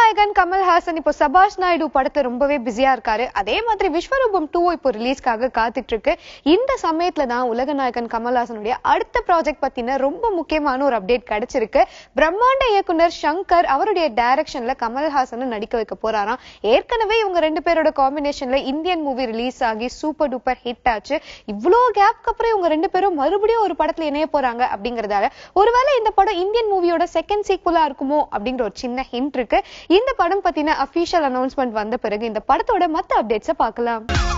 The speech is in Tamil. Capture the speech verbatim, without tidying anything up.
நாயகன் கமல் ஹாசன் இப்போ சபாஷ் நாயுடு படத்தை ரொம்பவே பிஸியா இருக்காரு. அதே மாதிரி விஸ்வரூபம் டூ இப்போ ரிலீஸ்க்காக காத்துட்டு இருக்கு. இந்த சமயத்துல தான் உலக நாயகன் கமல்ஹாசனுடைய அடுத்த ப்ராஜெக்ட் பத்தின ரொம்ப முக்கியமான ஒரு அப்டேட் கிடைச்சிருக்கு. பிரம்மாண்ட இயக்குனர் சங்கர் அவருடைய டைரக்ஷன்ல கமல்ஹாசனை நடிக்க வைக்க போறாராம். ஏற்கனவே இவங்க ரெண்டு பேரோட காம்பினேஷன்ல இந்தியன் மூவி ரிலீஸ் ஆகி சூப்பர் டூப்பர் ஹிட் ஆச்சு. இவ்வளோ கேப்க்கு அப்புறம் இவங்க ரெண்டு பேரும் மறுபடியும் ஒரு படத்துல இணைய போறாங்க அப்படிங்கறதால ஒருவேளை இந்த படம் இந்தியன் மூவியோட செகண்ட் சீக்குவலா இருக்குமோ அப்படிங்கிற ஒரு சின்ன ஹிண்ட் இருக்கு. இந்த படம் பத்தின அபிஷியல் அனௌன்ஸ்மெண்ட் வந்த பிறகு இந்த படத்தோட மத்த அப்டேட்ஸை பார்க்கலாம்.